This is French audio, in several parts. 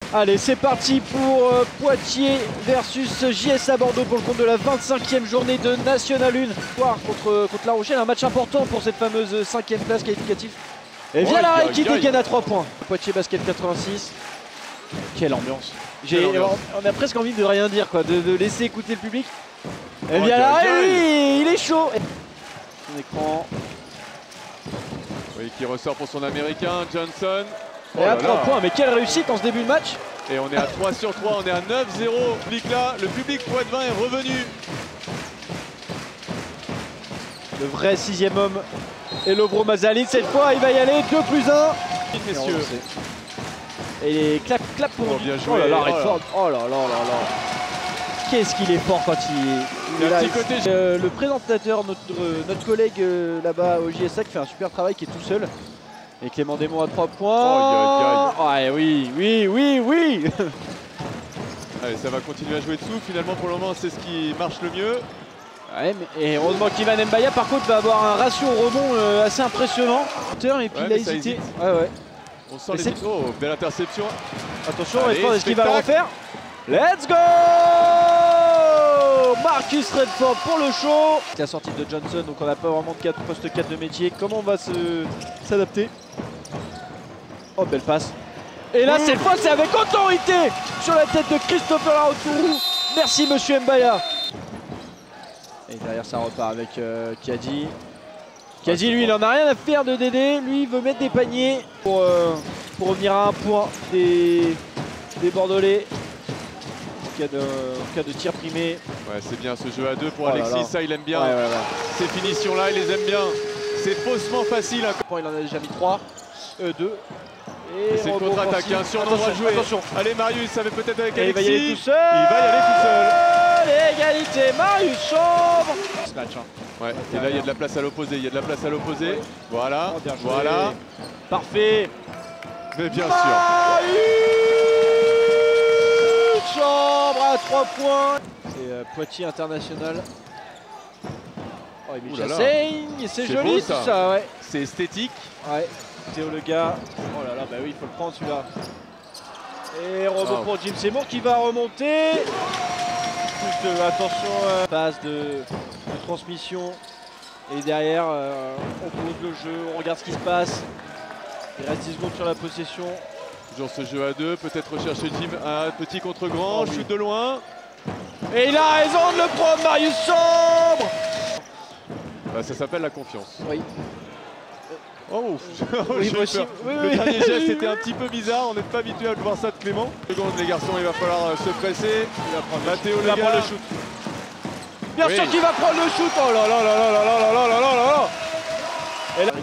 Allez, c'est parti pour Poitiers versus JSA Bordeaux pour le compte de la 25e journée de National 1 contre La Rochelle. Un match important pour cette fameuse 5e place qualificative. Et Vialaray qui dégaine à 3 points. Poitiers Basket 86. Quelle ambiance. On a presque envie de rien dire, quoi, de laisser écouter le public. Et Vialaray, lui, il est chaud. Son écran. Oui, qui ressort pour son américain, Johnson. Et à 3 points, mais quelle réussite en ce début de match. Et on est à 3 sur 3, on est à 9-0. Là, le public poitevin est revenu. Le vrai 6e homme est Lovro Mazaline. Cette fois, il va y aller 2+1. Messieurs. Et les clap pour lui. Bien joué. Oh là là, Redford. Oh là là là là. Qu'est-ce qu'il est fort quand il est là. Côté... le présentateur, notre collègue là-bas au JSA qui fait un super travail, qui est tout seul. Et Clément Desmonts à 3 points. Oh, ouais, oui. Allez, ça va continuer à jouer dessous. Finalement, pour le moment, c'est ce qui marche le mieux. Ouais, et heureusement qu'Ivan Mbaya, par contre, va avoir un ratio au rebond assez impressionnant. Et puis il a hésité. Ouais. On sent les... Oh, belle interception. Attention, Redford, est-ce qu'il va le refaire? Let's go! Marcus Redford pour le show. La sortie de Johnson, donc on n'a pas vraiment de poste 4 de métier. Comment on va s'adapter? Oh, belle passe. Et là, cette fois, c'est avec autorité sur la tête de Christopher Larotourou. Merci, monsieur Mbaya. Et derrière, ça repart avec Kadi. Kadi, lui, il en a rien à faire de Dédé. Lui, il veut mettre des paniers pour revenir à un point des Bordelais. En cas de tir primé. Ouais, c'est bien ce jeu à 2 pour Alexis, ça il aime bien. Ouais. Ces finitions-là, il les aime bien. C'est faussement facile. Il en a déjà mis 3, 2. Et c'est une contre-attaque, un surnombre à jouer. Attention. Allez, Marius, ça va peut-être avec Alexis. Il va y aller tout seul. Il va y aller tout seul. L'égalité, Marius Sombre. Ce match, hein. Ouais, et là il y a de la place à l'opposé. Ouais. Voilà, Oh, bien joué. voilà. Parfait. Mais bien sûr. Sombre à 3 points. C'est Poitiers International. Oh, il met Chassaigne. C'est joli beau, tout ça, ouais. C'est esthétique. Ouais. Théo le gars. Oh là là, bah oui, il faut le prendre celui-là. Et rebond pour Jim Seymour qui va remonter. Attention, passe de transmission. Et derrière, on pose le jeu, on regarde ce qui se passe. Il reste 10 secondes sur la possession. Toujours ce jeu à 2, peut-être rechercher Jim un petit contre grand, chute de loin. Et il a raison de le prendre, Marius Sombre. Bah, ça s'appelle la confiance. Oui. Oh, oui, le dernier geste était un petit peu bizarre, on n'est pas habitué à voir ça de Clément. Seconde les garçons, il va falloir se presser. Il va prendre Mathéo, il va prendre le shoot. Bien sûr qu'il va prendre le shoot. Oh là là là là là là là là là là. Et là,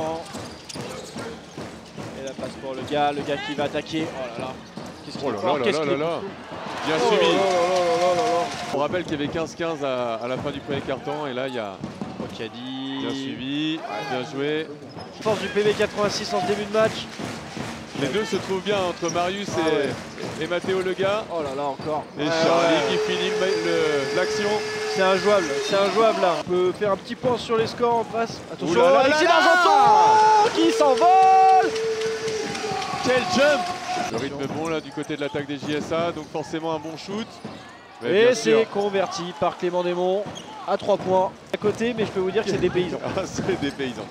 et la passe pour le gars qui va attaquer. Oh là là. Qu'est-ce qu'il est fort, qu'est-ce qu'il est fort. Bien suivi. On rappelle qu'il y avait 15-15 à la fin du premier carton et là il y a Kadi. Bien suivi, bien joué. Force du PV 86 en début de match. Les deux se trouvent bien entre Marius et Mathéo Lega. Oh là là, encore. Et Charlie qui finit l'action. C'est injouable là. On peut faire un petit point sur les scores en face. Attention, Alexis d'Argenton qui s'envole. Quel jump! Le rythme bon là du côté de l'attaque des JSA, donc forcément un bon shoot. Et c'est converti par Clément Desmonts à 3 points à côté, mais je peux vous dire que c'est des paysans. C'est des paysans.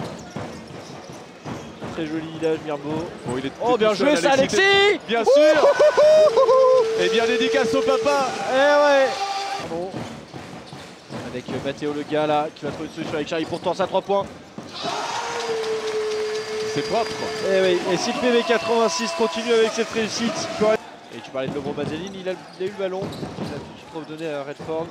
Très joli village, Mirbeau. Oh, bien joué ça, Alexis! Bien sûr! Et bien dédicace au papa! Eh ouais! Bon. Avec Mathéo le gars là, qui va trouver une solution avec Charlie, pourtant ça 3 points. C'est propre. Et oui, et si le PV 86 continue avec cette réussite, et tu parlais de Lovro Mazaline, il a eu le ballon, il a tout de suite redonné à Redford.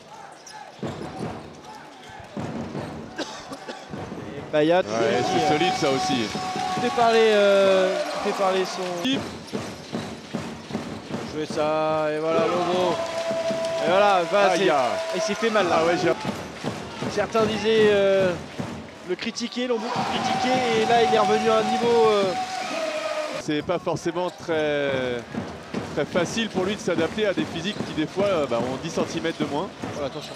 Et Bayat, c'est solide ça aussi. Fait parler son type. Jouer ça, et voilà Lovro. Et voilà, il s'est fait mal là. Certains disaient le critiquer, l'ont beaucoup critiqué, et là il est revenu à un niveau. C'est pas forcément très facile pour lui de s'adapter à des physiques qui des fois ont 10 cm de moins. Oh, attention.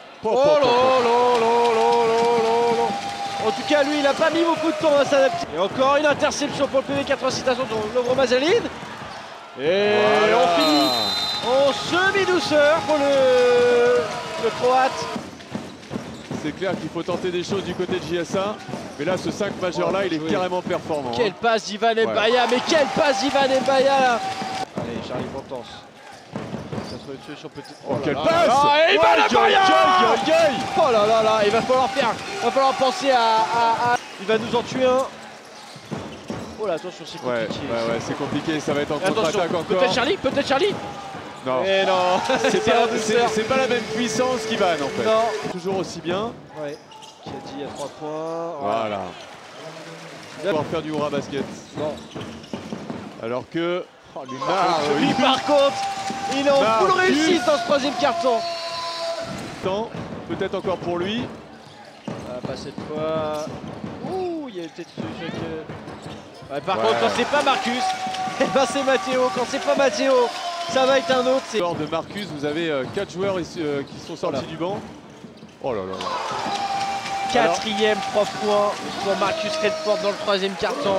En tout cas, lui, il n'a pas mis beaucoup de temps à s'adapter. Et encore une interception pour le PV 86 de Lovro Mazaline. Et voilà. on finit en semi-douceur pour le Croate. C'est clair qu'il faut tenter des choses du côté de JSA. Mais là, ce 5 majeur là, il est carrément performant. Quelle passe d'Ivan Mbaya, mais quelle passe d'Ivan Mbaya là. Allez, j'arrive en tense. Ça se retue sur petit. Oh, quelle passe! Et Ivan Mbaya! Aïe. Oh là là là, il va falloir penser à... Il va nous en tuer un. Oh là, attention, c'est compliqué. Ouais, c'est compliqué, ça va être en contre-attaque encore. Peut-être Charlie. Non, mais non, c'est pas la même puissance qu'Ivan en fait. Non. Toujours aussi bien. Ouais, qui a dit à 3 points. Voilà. Il va pouvoir faire du hurrah basket. Non. Alors que... Oh, lui par contre, il est en full réussite dans ce troisième carton. Peut-être encore pour lui. Pas cette fois. Ouh, il y a peut-être par contre, quand c'est pas Marcus, eh ben c'est Matteo. Quand c'est pas Matteo, ça va être un autre. Lors de Marcus, vous avez 4 joueurs qui sont sortis du banc. Oh là là. Quatrième 3 points pour Marcus Redford dans le troisième carton.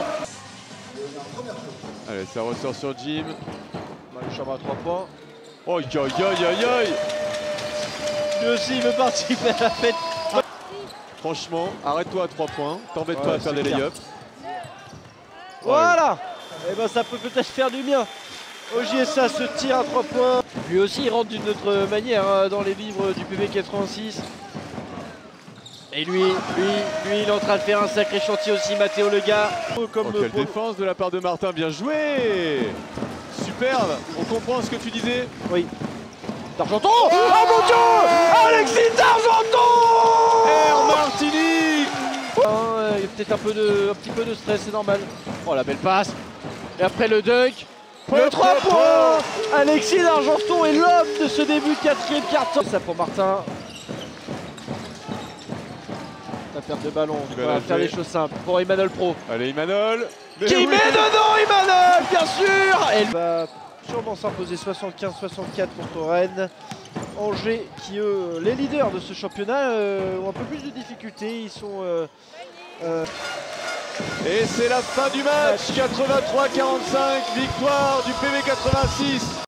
Allez, ça ressort sur Jim. Le chambre à 3 points. Aïe aïe aïe aïe aïe. Lui aussi, il veut participer à la fête. Franchement, arrête-toi à 3 points. T'embête pas à faire des lay-ups. Voilà. Et ben ça peut peut-être faire du bien. Au JSA se tire à 3 points. Lui aussi il rentre d'une autre manière dans les livres du PB86. Et lui il est en train de faire un sacré chantier aussi, Matteo le gars. Quelle défense de la part de Martin, bien joué. Superbe, on comprend ce que tu disais. Oui. D'Argenton. Oh mon Dieu, Alexis d'Argenton. Air Martinique. Il y a peut-être un petit peu de stress, c'est normal. Oh la belle passe. Et après le dunk. Le 3 points. Alexis d'Argenton est l'homme de ce début de quatrième carton. Ça pour Martin. La perte de ballon, on va faire les choses simples pour Emmanuel Pro. Allez Emmanuel. Qui met dedans Emmanuel, bien sûr. Elle va sûrement s'imposer 75-64 contre Rennes. Angers qui eux, les leaders de ce championnat, ont un peu plus de difficultés. Ils sont... Et c'est la fin du match, 83-45, victoire du PB86.